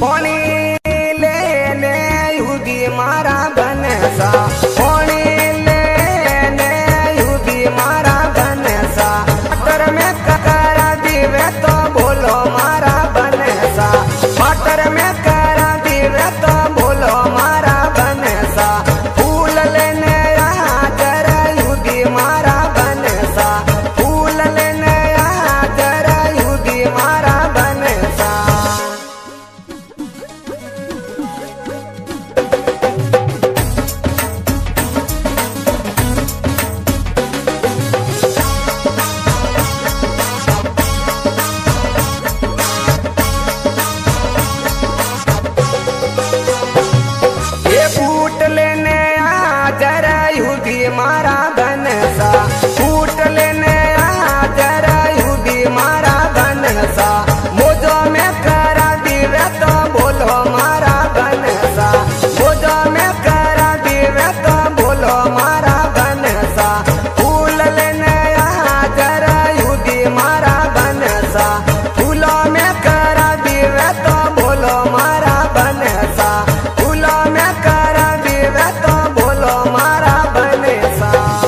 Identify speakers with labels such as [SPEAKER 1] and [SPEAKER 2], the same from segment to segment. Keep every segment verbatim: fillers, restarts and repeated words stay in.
[SPEAKER 1] पानी लेने युगी मारा बनसा, पानी लेने युगी मारा बनसा, मटर में करा दीवे तो बोलो मारा बनसा, मटर में करा दीवे तो बोलो मारा बनसा, फूल लेने यहाँ जरा युगी मारा बनसा, फूल लेने यहाँ जरा युगी मारा बनसा। मारा बनसा, फूट लेने आ जरा युगी मारा बनसा, मोजो में करा दीवे तो बोलो मारा बनसा, मोजो में करा दीवे तो बोलो मारा बनसा, फूल लेने आ जरा युगी मारा बनसा, फूलों में करा दीवे तो बोलो मारा बनसा, फूलों में करा दीवे तो बोलो मारा बनसा।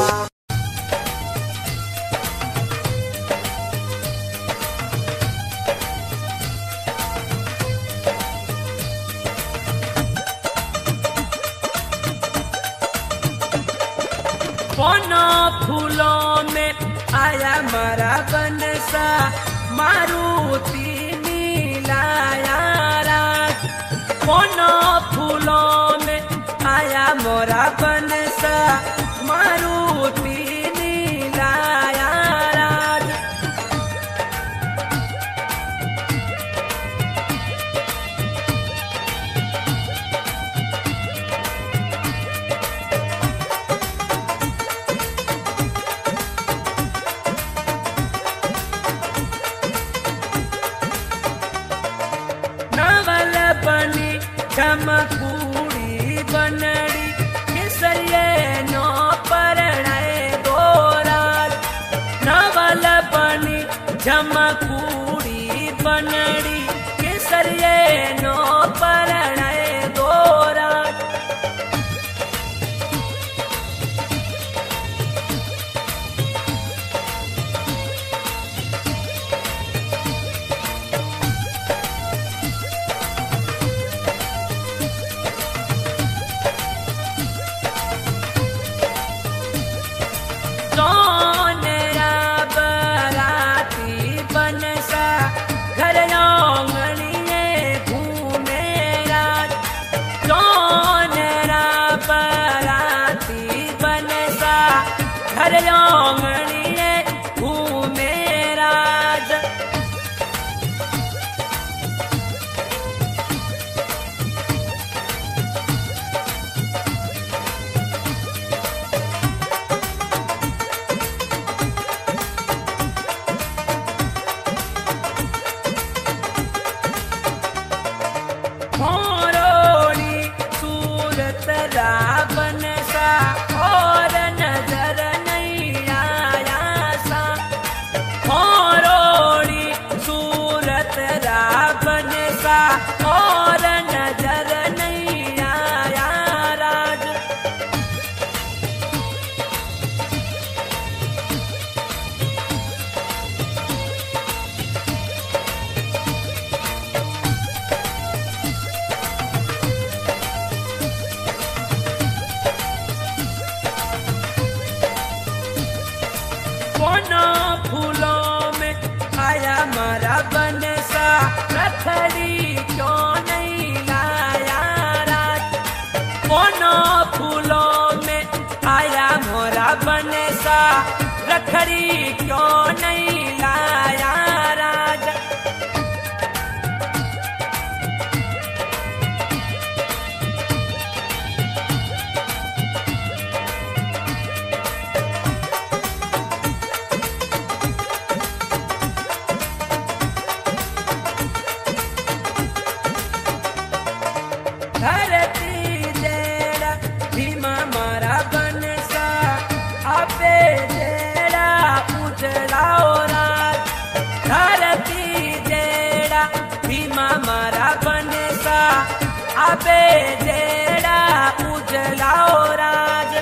[SPEAKER 2] कोना फूलों में आया मारा बनसा, मारुति नीलाया रात। कोना फूलों में आया मोरा बनसा, मारुति नीलाया रात। नवल बनी चमकूड़ी बनड़ी, केसरिये नो परणाए गोराज। नवल बनी चमकूड़ी बनड़ी, केसरिये नो परणाए गोराज। सोनेरा बराती बनसा, घर आंगनिये घूमे रात। सोनेरा बराती बनसा, घर आंगनिये घूमे रात। मोरोड़ी सूरत बनसा, और नजर नहीं आया सा। मोरोड़ी सूरत बनसा, और नजर नहीं आया राज। कोना फूलों में आया मारा बनसा, रखड़ी क्यों नहीं लाया रात। कोना फूलों में आया मोरा बनसा, रखड़ी क्यों नहीं लाया राज। धरती जेड़ा भीमा मारा बनसा, आपे जेड़ा उजड़ा रात। धरती जेड़ा भीमा मारा बनसा, आपे जेड़ा उजला ओ राज।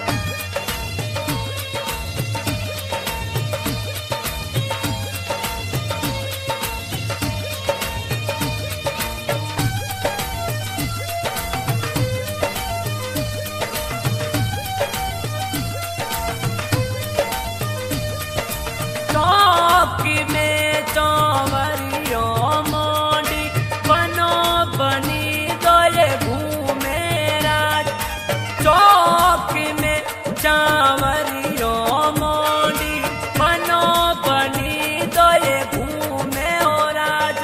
[SPEAKER 2] चौकी में चौवरियो मोंडी बनो बनी दोये घूमे राज। चौकी में चावरियो मोंडी बनो बनी दोये घूमे ओ राज।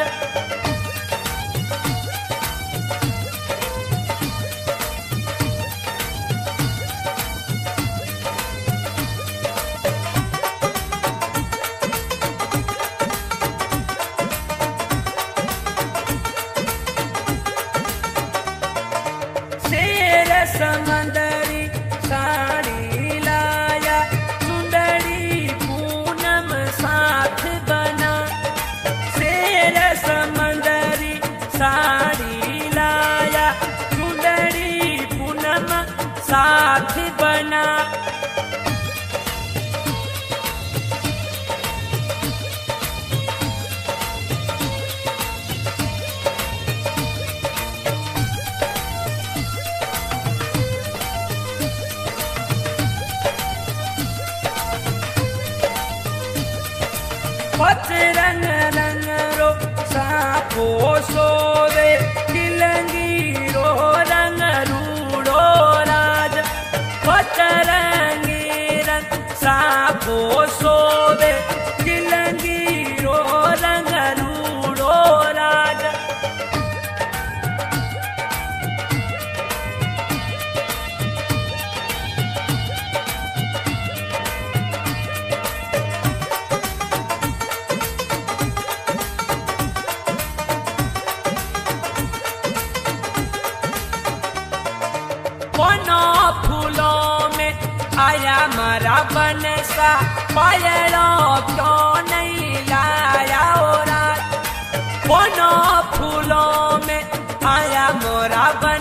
[SPEAKER 2] शेर समंदरी साड़ी लाया सुंदरी पूनम साथ बना। शेर समंदरी साड़ी लाया सुंदरी पूनम साथ बना। पच रंग रंग रो सापो सोवे किलंगी रो रंग रूड़ो राज। पच रंगी रंग सापो सोवे किलंगी रो रंग रूड़ो राज। बनो फूलों में आया मारा बनसा पायलों क्यों नहीं लाया ओ राज। बनो फूलों में आया मोरा